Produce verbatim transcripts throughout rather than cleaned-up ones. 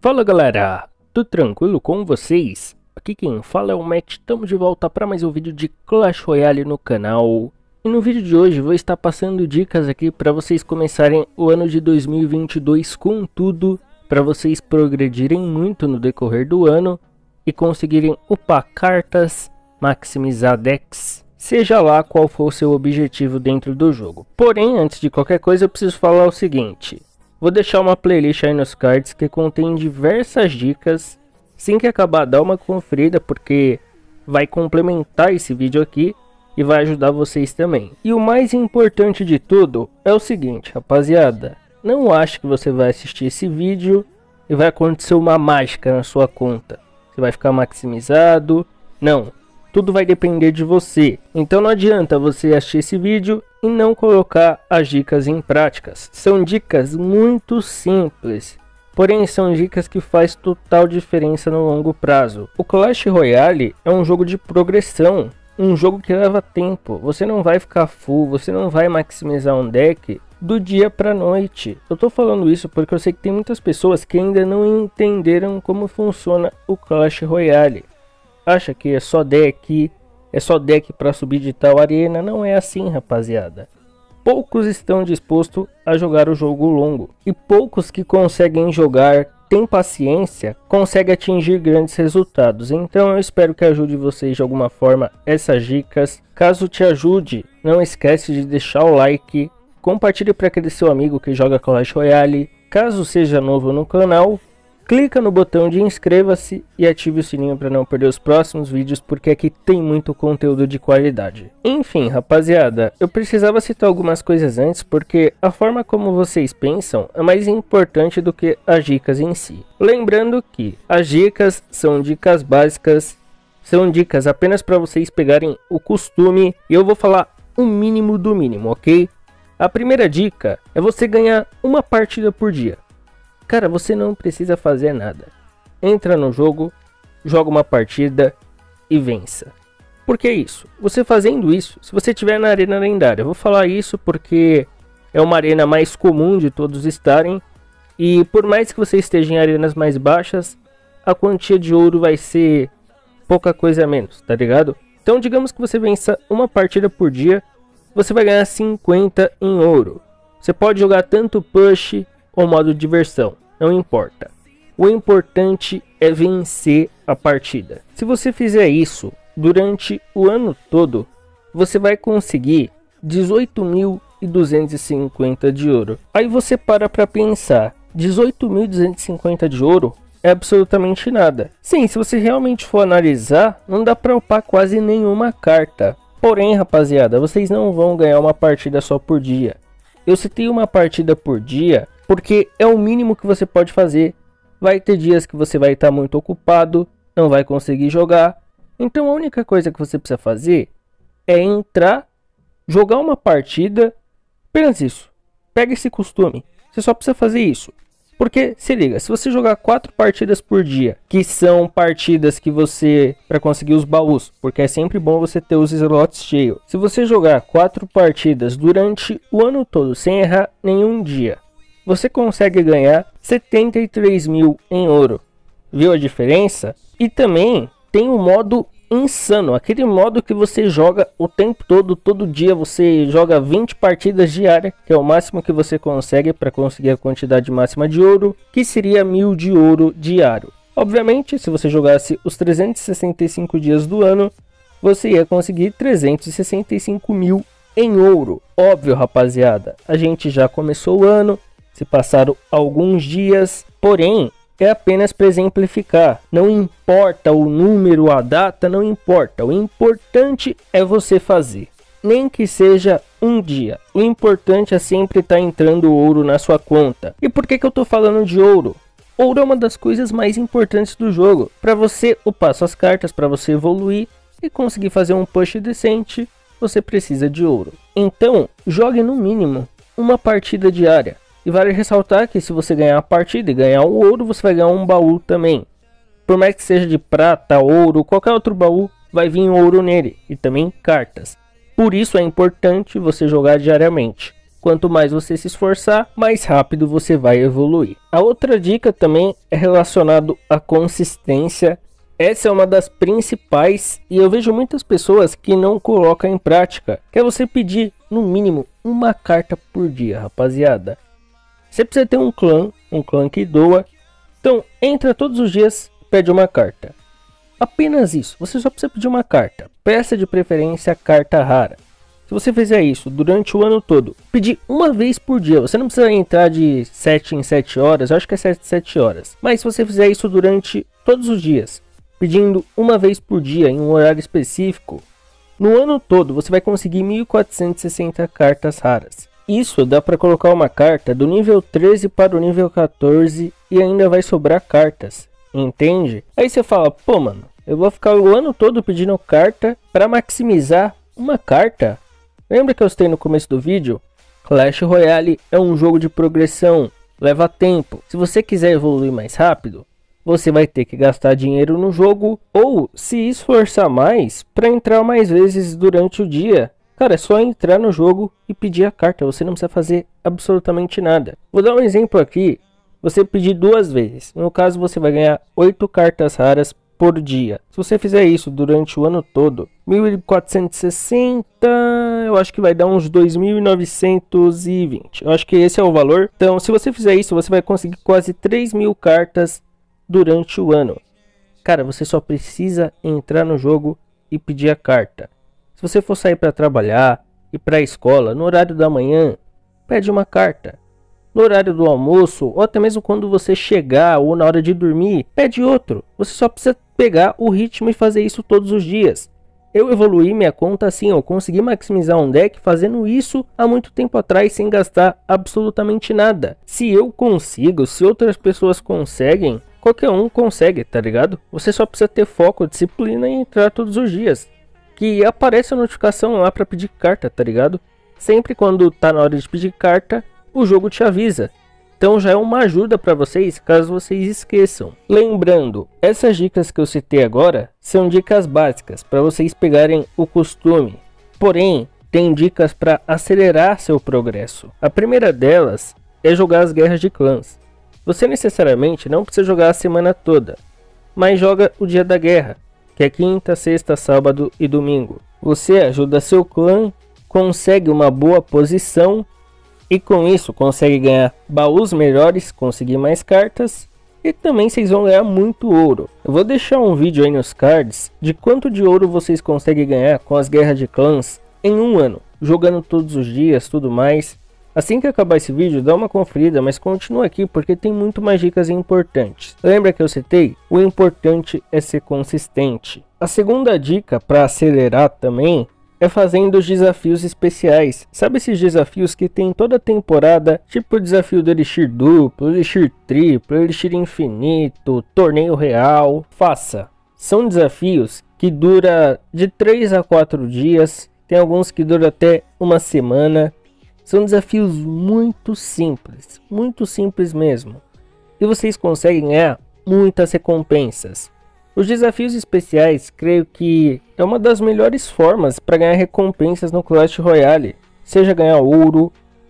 Fala galera, tudo tranquilo com vocês? Aqui quem fala é o Matt, estamos de volta para mais um vídeo de Clash Royale no canal. E no vídeo de hoje vou estar passando dicas aqui para vocês começarem o ano de dois mil e vinte e dois com tudo, para vocês progredirem muito no decorrer do ano e conseguirem upar cartas, maximizar decks, seja lá qual for o seu objetivo dentro do jogo. Porém, antes de qualquer coisa eu preciso falar o seguinte: vou deixar uma playlist aí nos cards que contém diversas dicas. Assim que acabar, dá uma conferida porque vai complementar esse vídeo aqui e vai ajudar vocês também. E o mais importante de tudo é o seguinte, rapaziada: não ache que você vai assistir esse vídeo e vai acontecer uma mágica na sua conta. Você vai ficar maximizado. Não, tudo vai depender de você. Então não adianta você assistir esse vídeo e não colocar as dicas em práticas. São dicas muito simples, porém são dicas que faz total diferença no longo prazo. O Clash Royale é um jogo de progressão, um jogo que leva tempo. Você não vai ficar full, você não vai maximizar um deck do dia para noite. Eu tô falando isso porque eu sei que tem muitas pessoas que ainda não entenderam como funciona o Clash Royale. Acha que é só deck, é só deck para subir de tal arena. Não é assim, rapaziada. Poucos estão dispostos a jogar o jogo longo, e poucos que conseguem jogar, têm paciência, conseguem atingir grandes resultados. Então eu espero que ajude vocês de alguma forma essas dicas. Caso te ajude, não esquece de deixar o like, compartilhe para aquele seu amigo que joga Clash Royale. Caso seja novo no canal, clica no botão de inscreva-se e ative o sininho para não perder os próximos vídeos, porque aqui tem muito conteúdo de qualidade. Enfim, rapaziada, eu precisava citar algumas coisas antes, porque a forma como vocês pensam é mais importante do que as dicas em si. Lembrando que as dicas são dicas básicas, são dicas apenas para vocês pegarem o costume, e eu vou falar o mínimo do mínimo, ok? A primeira dica é você ganhar uma partida por dia. Cara, você não precisa fazer nada. Entra no jogo, joga uma partida e vença. Por que isso? Você fazendo isso, se você estiver na arena lendária, eu vou falar isso porque é uma arena mais comum de todos estarem. E por mais que você esteja em arenas mais baixas, a quantia de ouro vai ser pouca coisa a menos, tá ligado? Então digamos que você vença uma partida por dia, você vai ganhar cinquenta em ouro. Você pode jogar tanto push ou modo diversão, não importa. O importante é vencer a partida. Se você fizer isso durante o ano todo, você vai conseguir dezoito mil duzentos e cinquenta de ouro. Aí você para para pensar, dezoito mil duzentos e cinquenta de ouro é absolutamente nada. Sim, se você realmente for analisar, não dá para upar quase nenhuma carta. Porém, rapaziada, vocês não vão ganhar uma partida só por dia. Eu citei uma partida por dia porque é o mínimo que você pode fazer. Vai ter dias que você vai estar muito ocupado, não vai conseguir jogar. Então a única coisa que você precisa fazer é entrar, jogar uma partida, apenas isso. Pega esse costume, você só precisa fazer isso. Porque, se liga, se você jogar quatro partidas por dia, que são partidas que você, para conseguir os baús, porque é sempre bom você ter os slots cheios. Se você jogar quatro partidas durante o ano todo, sem errar nenhum dia, você consegue ganhar setenta e três mil em ouro. Viu a diferença? E também tem o modo insano, aquele modo que você joga o tempo todo, todo dia você joga vinte partidas diárias, que é o máximo que você consegue para conseguir a quantidade máxima de ouro, que seria mil de ouro diário. Obviamente, se você jogasse os trezentos e sessenta e cinco dias do ano, você ia conseguir trezentos e sessenta e cinco mil em ouro. Óbvio, rapaziada, a gente já começou o ano, se passaram alguns dias, porém é apenas para exemplificar. Não importa o número, a data, não importa. O importante é você fazer. Nem que seja um dia. O importante é sempre estar entrando ouro na sua conta. E por que que eu estou falando de ouro? Ouro é uma das coisas mais importantes do jogo. Para você upar suas cartas, para você evoluir e conseguir fazer um push decente, você precisa de ouro. Então, jogue no mínimo uma partida diária. E vale ressaltar que se você ganhar a partida e ganhar um ouro, você vai ganhar um baú também. Por mais que seja de prata, ouro, qualquer outro baú, vai vir ouro nele. E também cartas. Por isso é importante você jogar diariamente. Quanto mais você se esforçar, mais rápido você vai evoluir. A outra dica também é relacionado à consistência. Essa é uma das principais e eu vejo muitas pessoas que não colocam em prática, que é você pedir no mínimo uma carta por dia, rapaziada. Você precisa ter um clã, um clã que doa. Então, entra todos os dias, pede uma carta. Apenas isso, você só precisa pedir uma carta. Peça de preferência carta rara. Se você fizer isso durante o ano todo, pedir uma vez por dia, você não precisa entrar de sete em sete horas, eu acho que é sete em sete horas. Mas se você fizer isso durante todos os dias, pedindo uma vez por dia em um horário específico, no ano todo você vai conseguir mil quatrocentas e sessenta cartas raras. Isso dá para colocar uma carta do nível treze para o nível quatorze e ainda vai sobrar cartas, entende? Aí você fala, pô mano, eu vou ficar o ano todo pedindo carta para maximizar uma carta? Lembra que eu citei no começo do vídeo? Clash Royale é um jogo de progressão, leva tempo. Se você quiser evoluir mais rápido, você vai ter que gastar dinheiro no jogo ou se esforçar mais para entrar mais vezes durante o dia. Cara, é só entrar no jogo e pedir a carta, você não precisa fazer absolutamente nada. Vou dar um exemplo aqui, você pedir duas vezes. No caso, você vai ganhar oito cartas raras por dia. Se você fizer isso durante o ano todo, mil quatrocentos e sessenta, eu acho que vai dar uns dois mil novecentos e vinte. Eu acho que esse é o valor. Então, se você fizer isso, você vai conseguir quase três mil cartas durante o ano. Cara, você só precisa entrar no jogo e pedir a carta. Se você for sair para trabalhar e para a escola, no horário da manhã, pede uma carta. No horário do almoço, ou até mesmo quando você chegar ou na hora de dormir, pede outro. Você só precisa pegar o ritmo e fazer isso todos os dias. Eu evoluí minha conta assim, eu consegui maximizar um deck fazendo isso há muito tempo atrás sem gastar absolutamente nada. Se eu consigo, se outras pessoas conseguem, qualquer um consegue, tá ligado? Você só precisa ter foco, disciplina e entrar todos os dias. Que aparece a notificação lá para pedir carta, tá ligado? Sempre quando tá na hora de pedir carta, o jogo te avisa. Então já é uma ajuda para vocês caso vocês esqueçam. Lembrando, essas dicas que eu citei agora são dicas básicas para vocês pegarem o costume. Porém, tem dicas para acelerar seu progresso. A primeira delas é jogar as guerras de clãs. Você necessariamente não precisa jogar a semana toda, mas joga o dia da guerra, que é quinta, sexta, sábado e domingo. Você ajuda seu clã, consegue uma boa posição e com isso consegue ganhar baús melhores, conseguir mais cartas e também vocês vão ganhar muito ouro. Eu vou deixar um vídeo aí nos cards de quanto de ouro vocês conseguem ganhar com as guerras de clãs em um ano, jogando todos os dias, tudo mais. Assim que acabar esse vídeo, dá uma conferida, mas continua aqui porque tem muito mais dicas importantes. Lembra que eu citei? O importante é ser consistente. A segunda dica para acelerar também é fazendo os desafios especiais. Sabe esses desafios que tem toda a temporada? Tipo o desafio do Elixir duplo, Elixir triplo, Elixir infinito, torneio real. Faça. São desafios que duram de três a quatro dias. Tem alguns que duram até uma semana. São desafios muito simples. Muito simples mesmo. E vocês conseguem ganhar muitas recompensas. Os desafios especiais, creio que é uma das melhores formas para ganhar recompensas no Clash Royale. Seja ganhar ouro,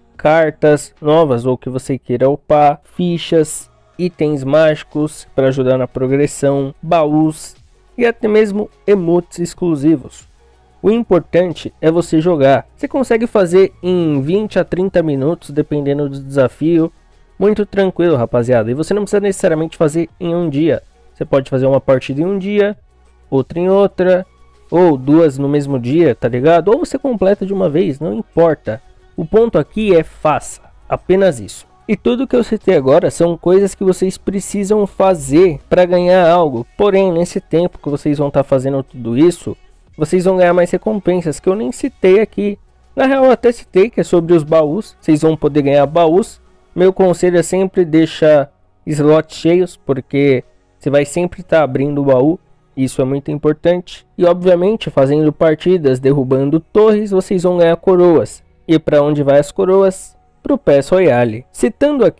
cartas novas ou que você queira upar, fichas, itens mágicos para ajudar na progressão, baús e até mesmo emotes exclusivos. O importante é você jogar. Você consegue fazer em vinte a trinta minutos, dependendo do desafio. Muito tranquilo, rapaziada. E você não precisa necessariamente fazer em um dia. Você pode fazer uma partida em um dia, outra em outra, ou duas no mesmo dia, tá ligado? Ou você completa de uma vez, não importa. O ponto aqui é faça, apenas isso. E tudo que eu citei agora são coisas que vocês precisam fazer para ganhar algo. Porém, nesse tempo que vocês vão estar tá fazendo tudo isso, vocês vão ganhar mais recompensas que eu nem citei aqui. Na real, eu até citei que é sobre os baús. Vocês vão poder ganhar baús. Meu conselho é sempre deixar slots cheios, porque você vai sempre estar tá abrindo o baú, isso é muito importante. E obviamente fazendo partidas, derrubando torres, vocês vão ganhar coroas. E para onde vai as coroas? Para o P E S Royale. Citando aqui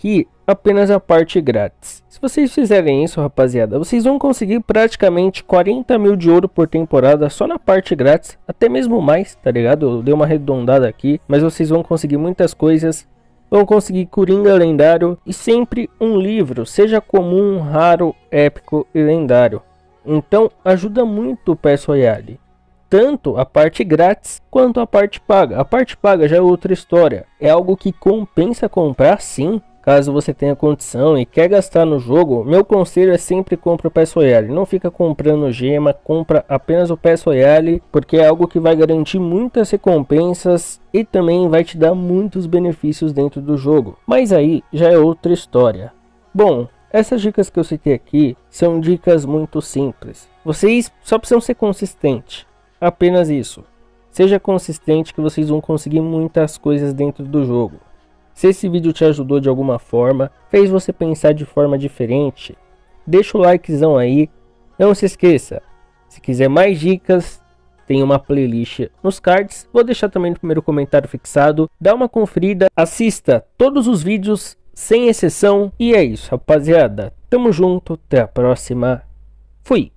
apenas a parte grátis. Se vocês fizerem isso, rapaziada, vocês vão conseguir praticamente quarenta mil de ouro por temporada só na parte grátis, até mesmo mais, tá ligado? Eu dei uma arredondada aqui, mas vocês vão conseguir muitas coisas. Vão conseguir Coringa lendário e sempre um livro, seja comum, raro, épico e lendário. Então ajuda muito o Pass Royale, tanto a parte grátis quanto a parte paga. A parte paga já é outra história, é algo que compensa comprar sim. Caso você tenha condição e quer gastar no jogo, meu conselho é sempre compra o Pass Royale. Não fica comprando gema, compra apenas o Pass Royale, porque é algo que vai garantir muitas recompensas e também vai te dar muitos benefícios dentro do jogo. Mas aí já é outra história. Bom, essas dicas que eu citei aqui são dicas muito simples. Vocês só precisam ser consistentes, apenas isso. Seja consistente que vocês vão conseguir muitas coisas dentro do jogo. Se esse vídeo te ajudou de alguma forma, fez você pensar de forma diferente, deixa o likezão aí. Não se esqueça, se quiser mais dicas, tem uma playlist nos cards. Vou deixar também no primeiro comentário fixado. Dá uma conferida, assista todos os vídeos, sem exceção. E é isso, rapaziada. Tamo junto, até a próxima. Fui!